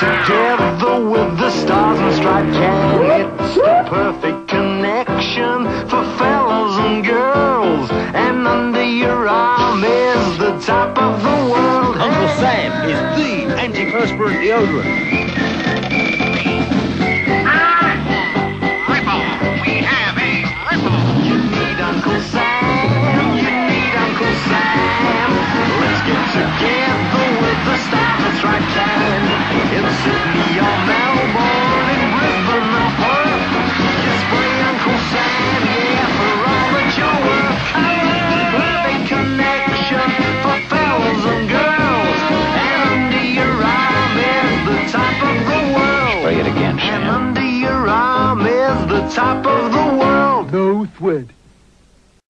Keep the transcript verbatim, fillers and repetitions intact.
together with the stars and striped can. It's the perfect connection for fellas and girls. And under your arm is the top of the world. Uncle Sam is the antiperspirant deodorant. You need Uncle Sam, you need Uncle Sam. Let's get together with the stars and striped can. In Sydney or Melbourne, in Brisbane or Perth, you spray Uncle Sam, yeah, for all that you're worth. Perfect connection for fellas and girls. And under your arm is the top of the world. Spray it again, And Sam. under your arm is the top of the world. No sweat.